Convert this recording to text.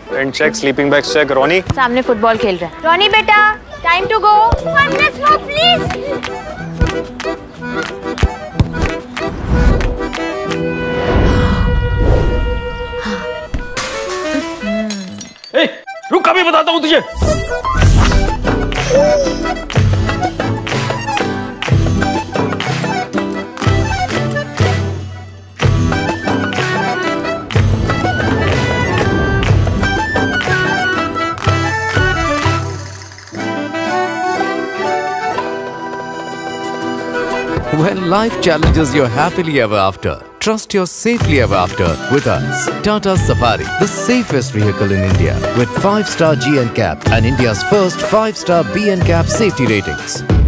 Paint check, sleeping bags check. Ronnie सामने football खेल रहा है। रोनी बेटा, time to go. 1 minute more, please. रुक, अभी बताता हूँ तुझे। When life challenges your happily ever after, trust your safely ever after with us. Tata Safari, the safest vehicle in India with 5-star GNCAP and India's first 5-star BNCAP safety ratings.